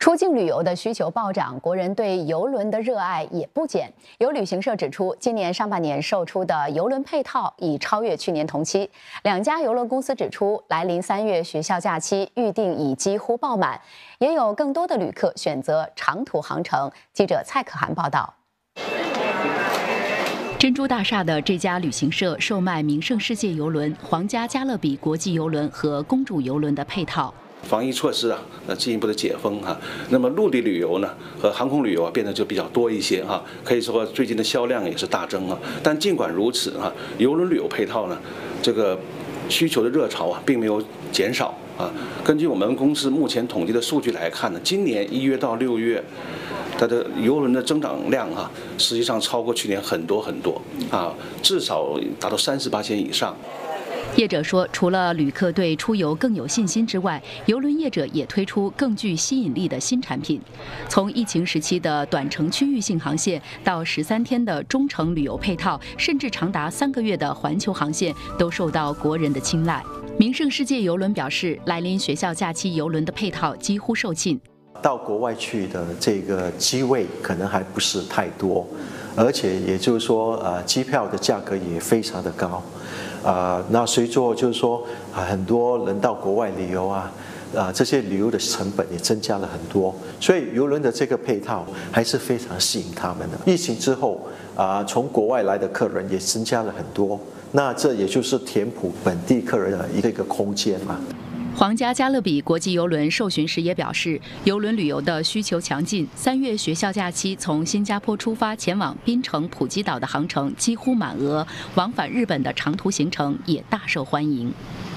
出境旅游的需求暴涨，国人对邮轮的热爱也不减。有旅行社指出，今年上半年售出的邮轮配套已超越去年同期。两家邮轮公司指出，来临3月学校假期预订已几乎爆满，也有更多的旅客选择长途航程。记者蔡可涵报道。 珍珠大厦的这家旅行社售卖名胜世界邮轮、皇家加勒比国际邮轮和公主邮轮的配套。 防疫措施进一步的解封那么陆地旅游呢和航空旅游变得就比较多一些可以说最近的销量也是大增但尽管如此邮轮旅游配套呢这个需求的热潮并没有减少根据我们公司目前统计的数据来看呢，今年1月到6月，它的邮轮的增长量实际上超过去年很多至少达到30%以上。 业者说，除了旅客对出游更有信心之外，邮轮业者也推出更具吸引力的新产品。从疫情时期的短程区域性航线到13天的中程旅游配套，甚至长达3个月的环球航线，都受到国人的青睐。名胜世界邮轮表示，来临学校假期邮轮的配套几乎售罄。 到国外去的这个机位可能还不是太多，而且也就是说，机票的价格也非常的高。那随着就是说很多人到国外旅游这些旅游的成本也增加了很多，所以邮轮的这个配套还是非常吸引他们的。疫情之后从国外来的客人也增加了很多，那这也就是填补本地客人的一个空间嘛。 皇家加勒比国际邮轮受询时也表示，邮轮旅游的需求强劲，3月学校假期从新加坡出发前往槟城、普吉岛的航程几乎满额，往返日本的长途行程也大受欢迎。